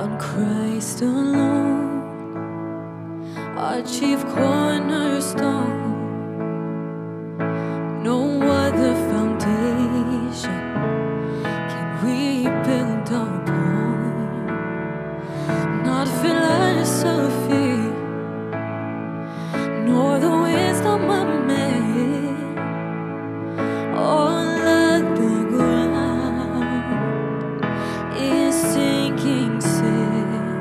on Christ alone, our chief cornerstone. No other foundation can we build upon, not philosophy, nor the wisdom of man. All of the ground is sinking sand.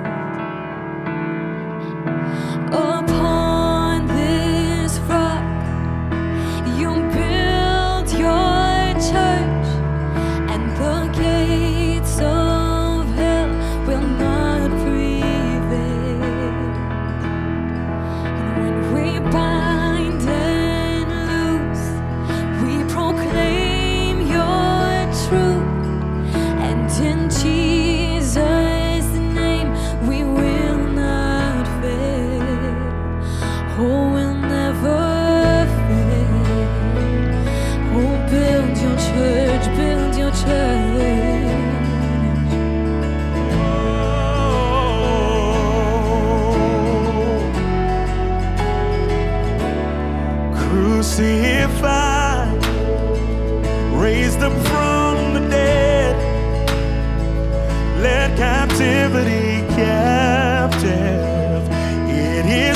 Upon this rock you build your church, and the gates of hell will not prevail. And when we bind and loose, we proclaim your truth, and in Jesus' name we will not fail. Oh, we'll never fail. Oh, build your church, build your church. Crucified, raised up from the dead, led captivity captive. It is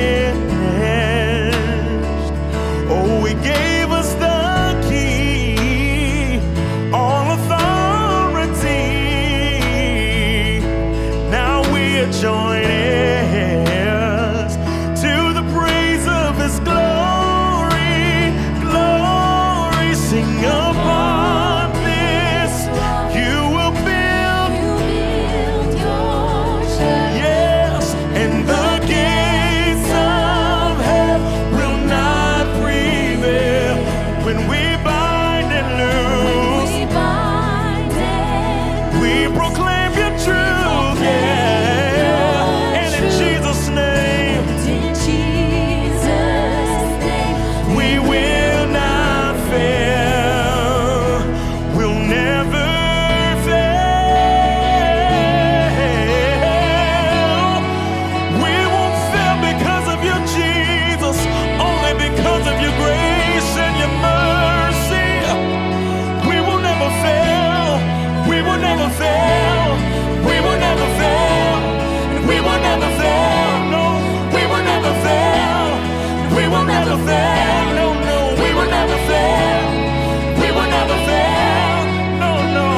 finished. Oh, he gave us the key, all authority. Now we are joint heirs to the praise of his glory. Glory, sing upon this. You will build, your church. yes, and the gates of hell will not prevail. When we bind and loose, We bind and we proclaim your truth, yeah. And in Jesus' name, in Jesus' name we will not fail. We'll never fail. We won't fail because of you, Jesus, only because of your grace and your mercy. We will never fail. We will never fail. We will never fail. We will never fail. No, we will never fail. We will never fail. No, no, we will never fail. We will never fail. No, no.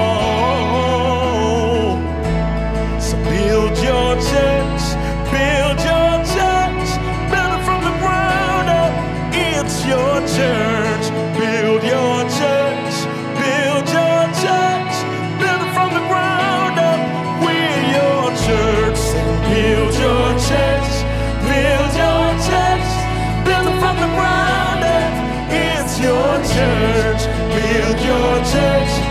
So build your church, build your church, build it from the ground up. It's your church. Build your church, build your church, build it from the ground up. We're your church. Say, build your church, build your church, build it from the ground up. It's your church. Build your church,